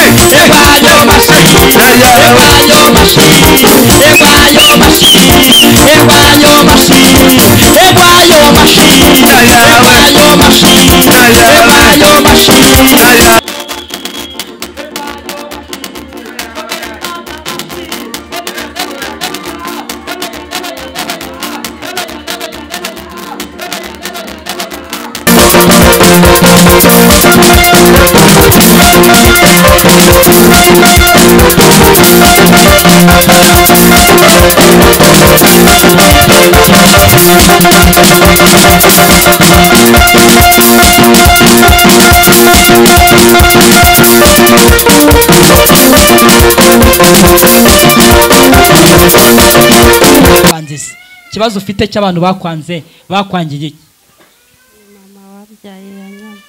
Ikibazo ufite cy'abantu bakwanze bakwangiye mama wabyaye yanyanze.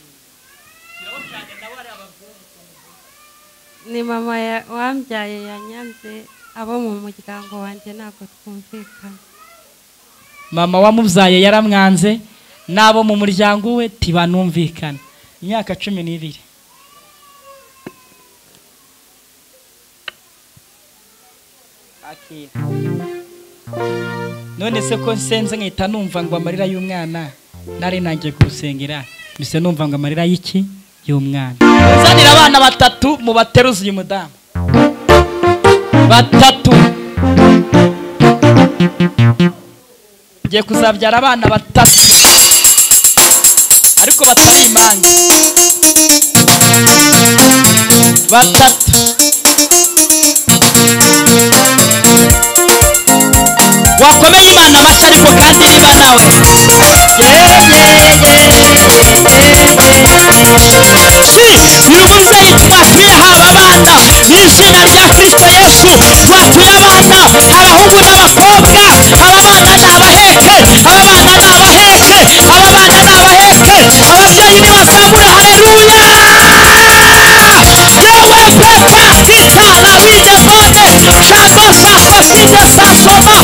Ni mama wambyaye yanyanze, abo mu muryango wanjye ntabwo twumvikana. Mama wamubyaye yaramwanze nabo mu muryango we tibanumvikana. Imyaka 12. Akira. None se ko nsenze nkita numva ngo amarira y'umwana nari nangiye kurusengera mbise numva ngo amarira y'iki y'umwana. Zanira abana 3 mu bateruzi uyu mudamu 3 ngiye kuzabyara abana 3 ariko batari imanga 3 wakomeye Imana amashyi ariko kandi niba nawe uyu mubyeyi twatuye haba abana n'izina rya Kristo Yesu, twatuye abana abahungu n'abakobwa, aba bana n'abaheke, aba bana n'abaheke, aba bana n'abaheke, ababyeyi nibazamure haleluya. Yewe peka tita la wide mode chango sako tite sasoma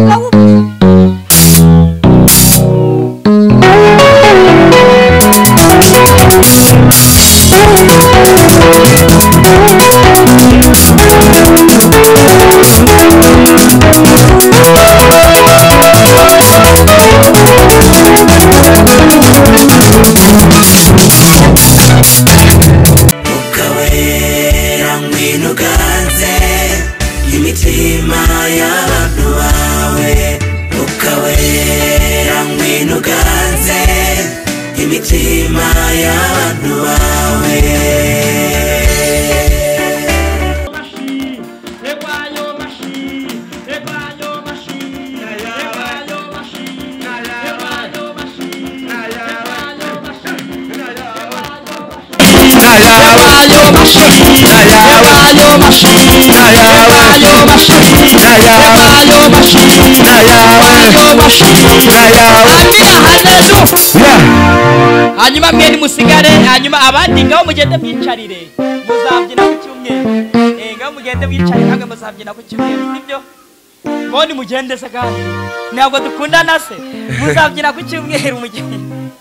hanyuma mwe ni musigare, hanyuma abandi ngaho mugende mwicarire muzabyina ku cyumweru. Ngaho mugende mwicarire kandi muzabyina ku cyumweru, sibyo? Ngo ni mugende se kandi ntabwo dukundana se, muzabyina ku cyumweru mugende.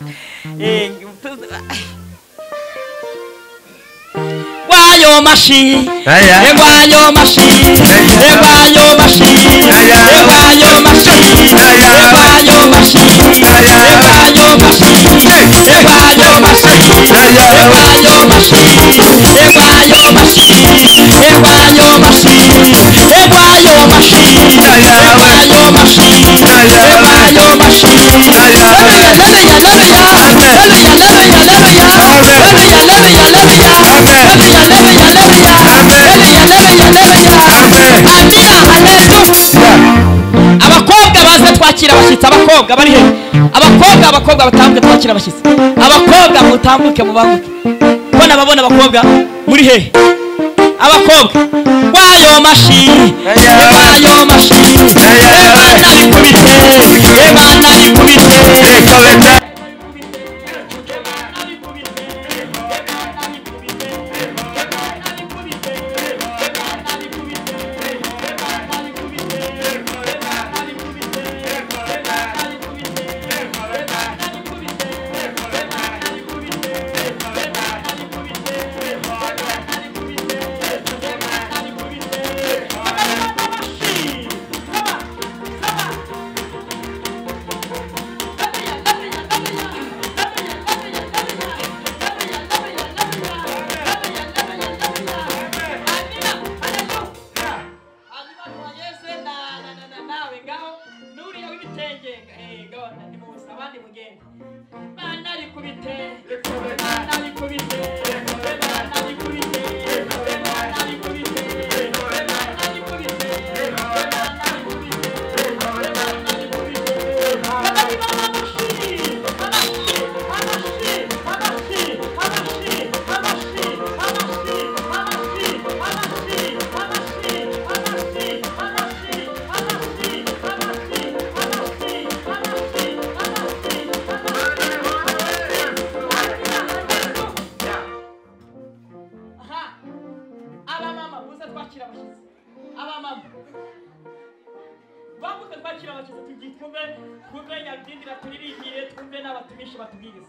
Wayo mashi, wayo mashi, wayo mashi, wayo mashi, wayo mashi, wayo mashi, wayo mashi, wayo mashi, wayo mashi, wayo mashi, wayo mashi, wayo mashi, wayo mashi. Abakobwa baze twakira abashyitsi, abakobwa bari he? Abakobwa batambuke twakira abashyitsi, abakobwa mutambuke mubanguke. Bona babona abakobwa muri he? Abakobwa wayo mashi, wayo mashi, Imana ikubite, Imana ikubite. abandi mugende mana rikubite mana rikubite mana rikubite mana rikubite mana rikubite batubwiriza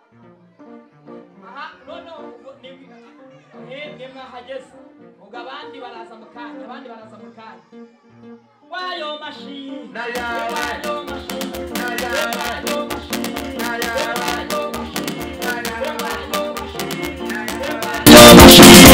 aha none ni mwahageze ubwo abandi baraza mu kanya wayo mashini wayo mashini wayo mashini wayo mashini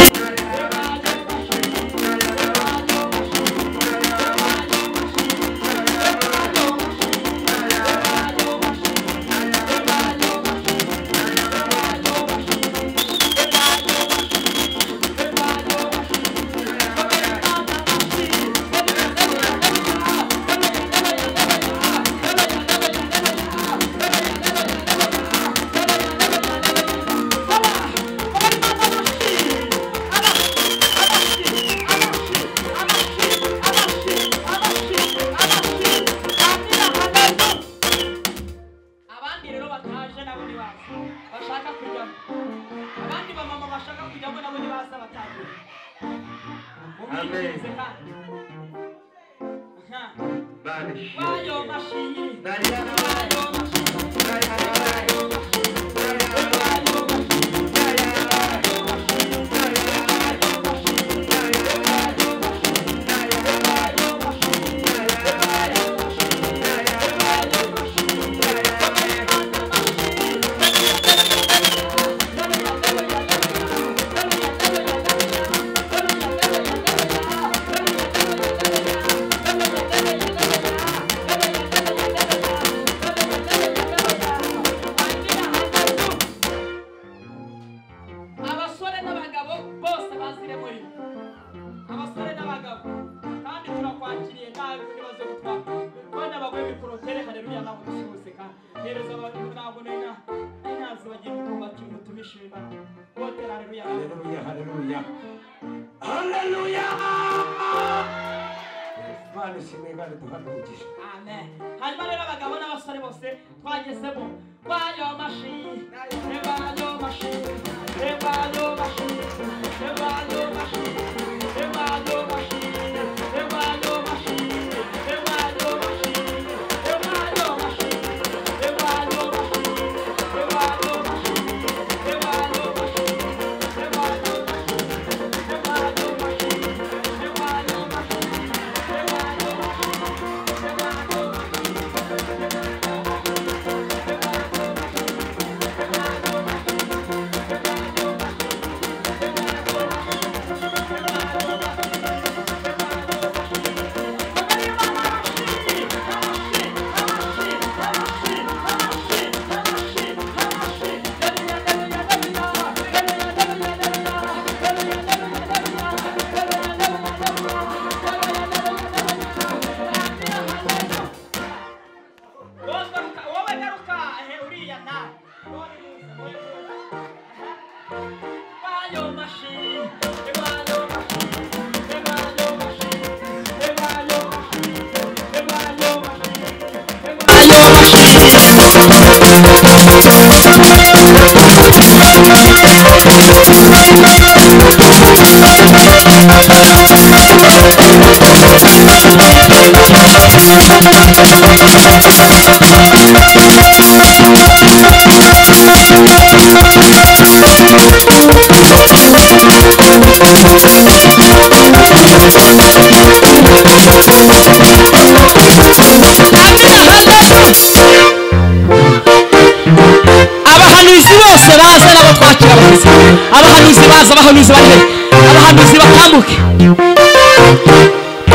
abahanuzi bane abahanuzi batambuke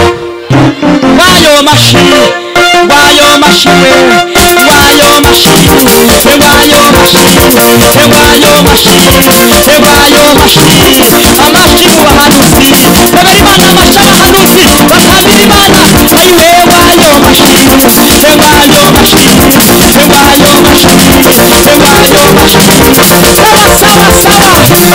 wayo mashini wayo mashini wayo mashini engwayo mashini engwayo mashini engwayo mashini amashi mu bahanuzi komera imana amashi abahanuzi batambira imana ayiwe engwayo mashini engwayo mashini engwayo mashini engwayo mashini sawa sawa sawa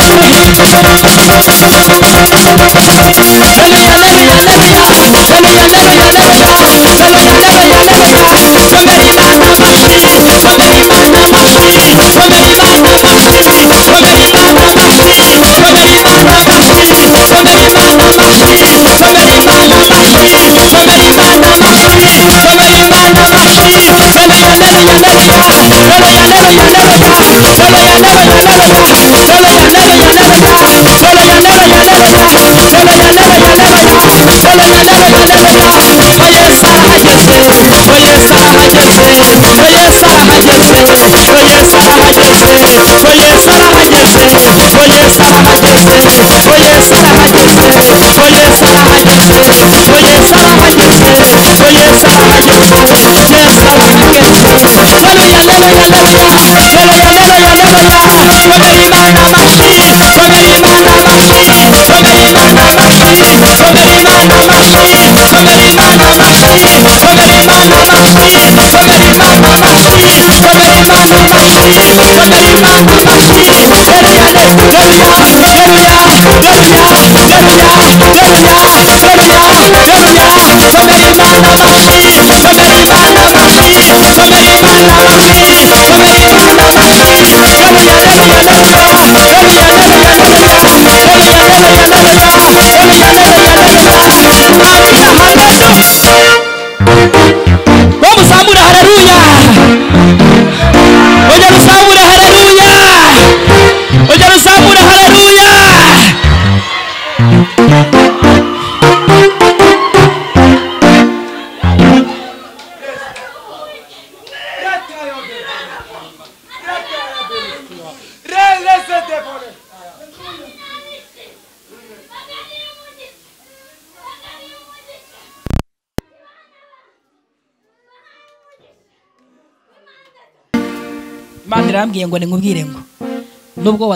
Imana irambwiye ngo nkubwire ngo nubwo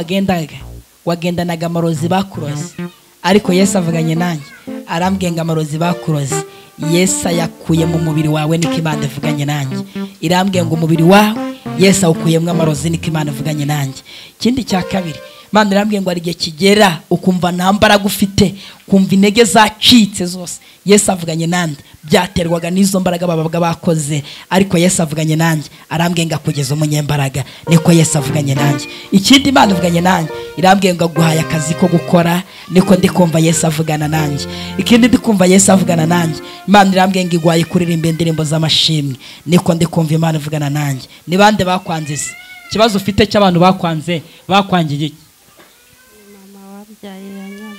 wagendanaga amarozi bakuroze ariko Yesu avuganye nanjye arambwiye ngo amarozi bakuroze Yesu yakuye mu mubiri wawe niko Imana ivuganye nanjye irambwiye ngo umubiri wawe Yesu awukuyemo amarozi niko Imana ivuganye nanjye. Ikindi cya kabiri Imana irambwiye ngo ari igihe kigera ukumva nta mbaraga ufite kumva intege zacitse zose Yesu avuganye nanjye byaterwaga n'izo mbaraga babaga bakoze ariko Yesu avuganye nanjye arambwiye ngo akugeze umunyembaraga niko Yesu avuganye nanjye. Ikindi Imana ivuganye nanjye irambwiye ngo aguhaye akazi ko gukora niko ndikumva Yesu avugana nanjye. Ikindi ndikumva Yesu avugana nanjye Imana irambwiye ngo igwaye kuririmba indirimbo z'amashimwe niko ndikumva Imana ivugana nanjye. Ni bande bakwanze se? Kibazo ufite cy'abantu bakwanze bakwangiye iki? Mama wabyaye yanyanze.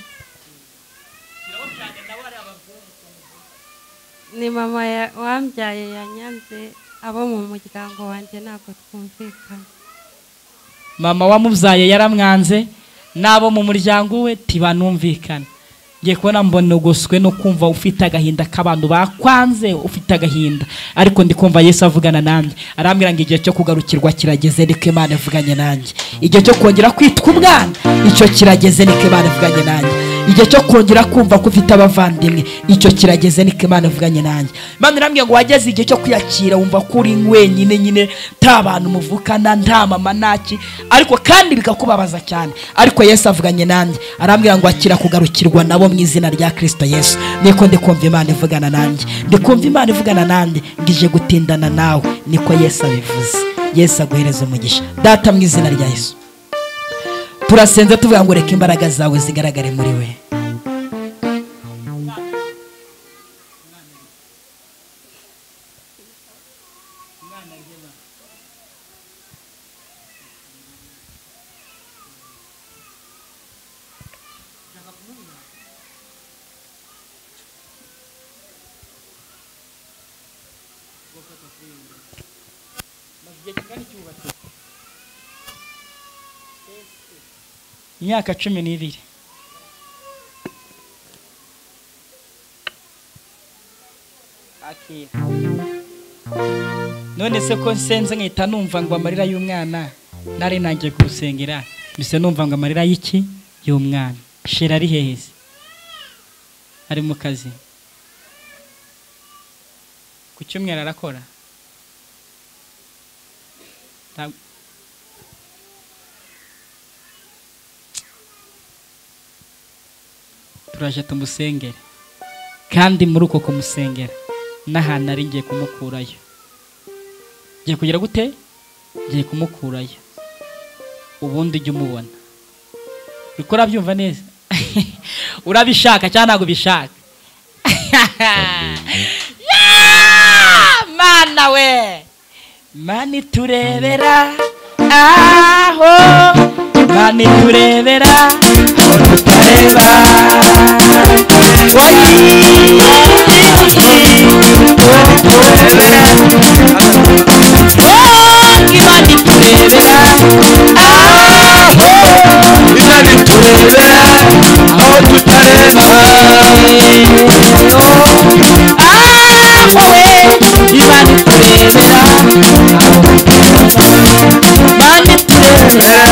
Ni mama wambyaye yanyanze abo mu muryango wanjye ntabwo twumvikana. Mama wamubyaye yaramwanze nabo mu muryango we tibanumvikana. Ngiye kubona mbona ugoswe no kumva ufite agahinda k'abantu bakwanze ufite agahinda ariko ndikumva Yesu avugana nanjye arambwira ngo igihe cyo kugarukirwa kirageze niko Imana ivuganye nanjye. Igihe cyo kongera kwitwa umwana icyo kirageze niko Imana ivuganye nanjye. Igihe cyo kongera kumva ko ufite abavandimwe icyo kirageze niko Imana ivuganye nanjye. Imana irambwiye ngo wageze igihe cyo kwiyakira wumva ko uri wenyine nta bantu muvukana nta mama naki ariko kandi bikakubabaza cyane ariko Yesu avuganye nanjye arambwira ngo akira kugarukirwa nabo mu izina rya Kristo Yesu. Niko ndikumva Imana ivugana nanjye ndikumva Imana ivugana nanjye ngije gutindana nawe niko Yesu abivuze. Yesu aguhereza umugisha data mu izina rya Yesu. Turasenze tuvuga ngo reka imbaraga zawe zigaragare muri we. Imyaka 12. Akira. none se ko nsenze nkita numva ngo amarira y'umwana nari nangiye kurusengera mbese numva ngo amarira y'iki y'umwana. Shera ari heheze ari mu kazi ku cyumweru arakora turaje tumusengere kandi muri uko kumusengera n'ahantu ari ngiye kumukurayo. Ngiye kugira gute? Ngiye kumukurayo ubundi ujye umubona. Uriko urabyumva neza? Urabishaka cyangwa ntabwo ubishaka? Mana we mani turebera aho mani turebera aho tutareba imani turebera imani turebera aho tutareba imani turebera imani turebera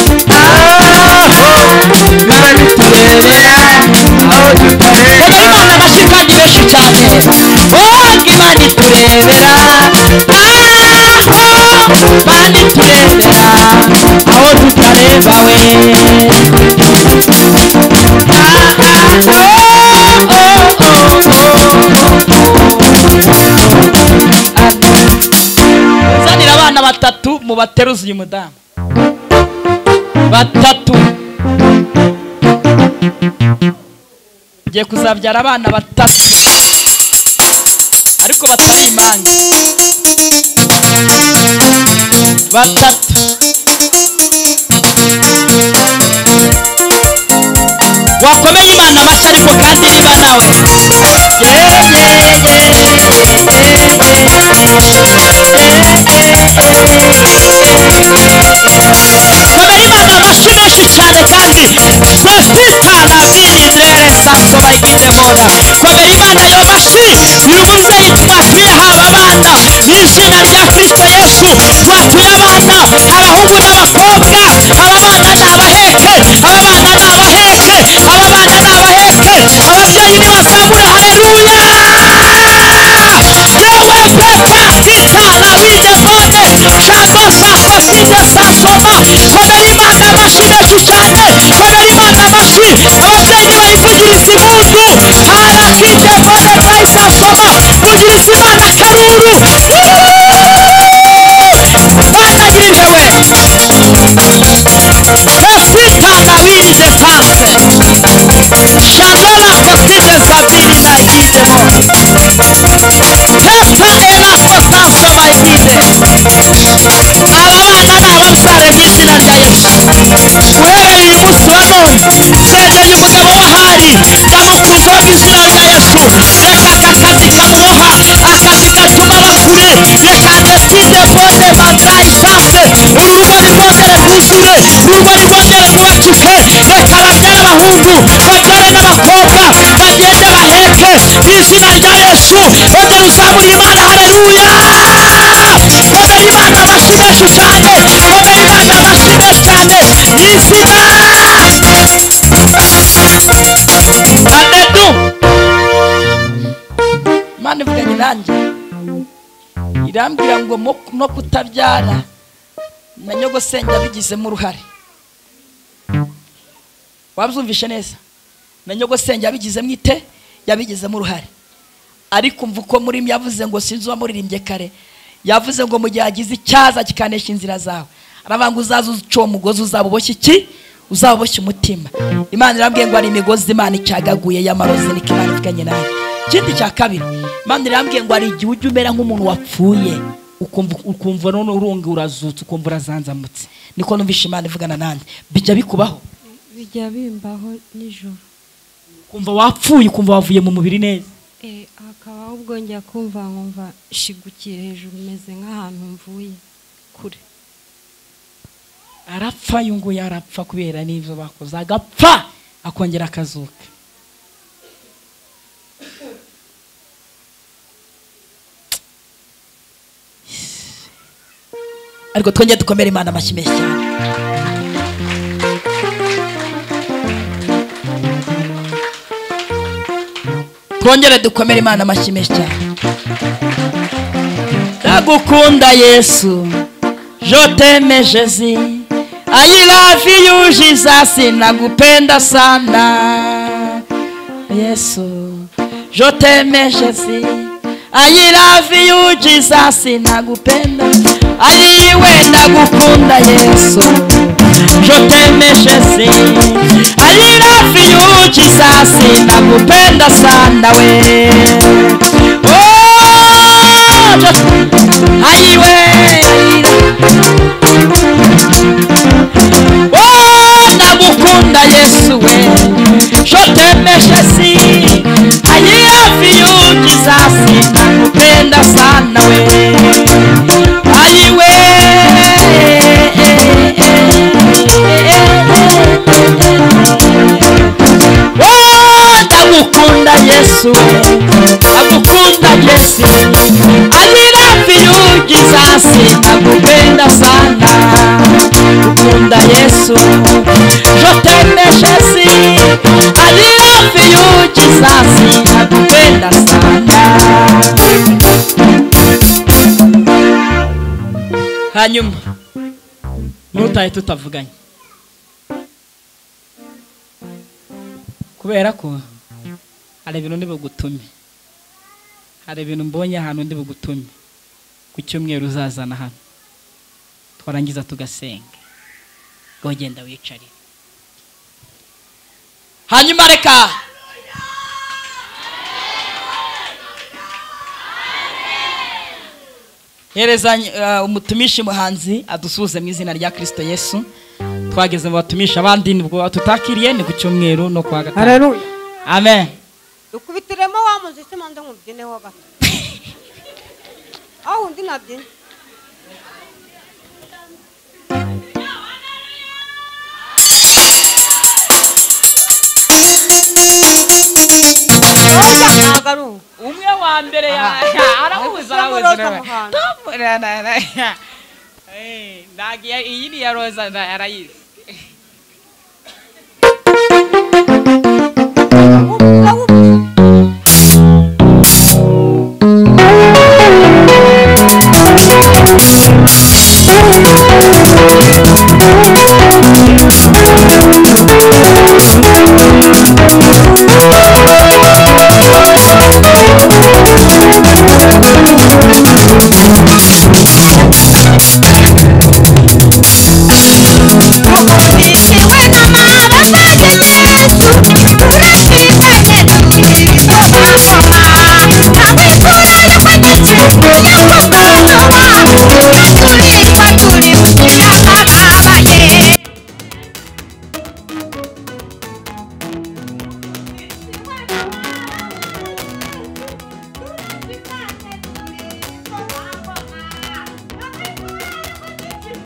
imani turebera aho tutareba. Imana bashikanye benshi cyane imani turebera imani turebera aho tutareba we zanira abana batatu mu bateruzi uyu mudamu batatu ugiye kuzabyara abana batatu ariko batari impanga batatu wakomeye Imana amashyi ariko kandi niba nawe komeye Imana amashyi menshi cyane kandi sesitana binidere saso bayigize moda. Komeye Imana ayo mashyi uyu mubyeyi twatuye haba abana n'izina rya Kristo Yesu twatuye abana abahungu n'abakobwa ababana n'abaheke ababana n'abaheke ababana n'abaheke ababyeyi nibazamure haleluya yewe peta sitana wide mode shako sako sinde sasoma. Komeye Imana amashyi menshi cyane komeye Imana amashyi ababyeyi nibayivugiriza impundu harakide mode bayisasoma vugiriza Imana karuru banagirije we esitana wiride tanse shandala koside sabiri na idemo testa elasto tanso maigide. Aba bana ni ababyare mu izina rya Yesu uhereye uyu munsi wa none sengeye umugabo w'ahari ndamukuzaho mu izina rya Yesu. Reka aka kazi kamuboha akazi gatuma bakure reka deside bode mandrayi sanse uru rugo rwongere rwuzure urugo rwongere rwubakike reka babyare abahungu babyare n'abakobwa bagende baheke mu izina rya Yesu. Ongera uzamure Imana haleluya komeye Imana amashyi menshi cyane komeye Imana amashyi menshi cyane mu izina anedu. Imana ivuganye nanjye irambwira ngo no kutabyara na nyogosenge abigizemo uruhare. Wabyumvishe neza? Na nyogosenge abigizemo ite yabigizemo uruhare. Ariko umva uko muri yavuze ngo sinzi wamuririmbye kare yavuze ngo mu gihe agize icyaza kikanesha inzira zawe arabanga uzaza uco mugozi uzabuboshye iki uzabuboshye umutima. Imana irambwiye ngo ari imigozi Imana icagaguye y'amarozi niko Imana ivuganye nawe. Ikindi cya kabiri Imana irambwiye ngo ari igihe ujya umera nk'umuntu wapfuye ukumva none urungi urazutse ukumva urazanzamutse. Niko numvishe Imana ivugana nanjye. Bijya bikubaho? Bijya bimbaho nijoro kumva wapfuye ukumva wavuye mu mubiri neza. Hakaba ahubwo njya kumva nkumva shigukiye hejuru meze nk'ahantu mvuye kure. Arapfa yunguye arapfa kubera n'ivyo bakoze agapfa akongera akazuka. ariko twongere dukomere Imana amashyi menshi cyane. Twongere dukomere Imana amashyi menshi cyane. Ndagukunda Yesu, je t'aime Jésus, I love you Jesus, nakupenda sana Yesu, je t'aime Jésus, I love you Jesus, nakupenda. Aliwe ndagukunda Yesu, je t'aime Jésus, I love you Jesus, nakupenda sana we. Oh, aliwe oh ndagukunda Yesu we, je t'aime Jésus, I love you Jesus, nakupenda sana we. Aliwe oh ndagukunda Yesu we, ndagukunda Yesu, I love you Jesus, nakupenda sana. Ndagukunda Yesu, je t'aime Jésus, I love you Jesus, nakupenda sana. Hanyuma nutaye tutavuganye kubera ko hari ibintu ndi bugutume, hari ibintu mbonye ahantu ndi bugutume ku cyumweru uzazana hano twarangiza tugasenga. Gogenda wicare hanyuma reka hereza umutumishi muhanzi adusuze mu izina rya Kristo Yesu. Twageze mu batumisha abandi nibwo tutakiriye ni ku cyumweru no kwa gatatu. Haleluya. Amen. Dukubitiremo wa muziki mande nkubyineho gato. Aho ndi nabyine. Umwe wa mbere arahuza nawe. Ndagiye iyi ni ya Roza arayizi.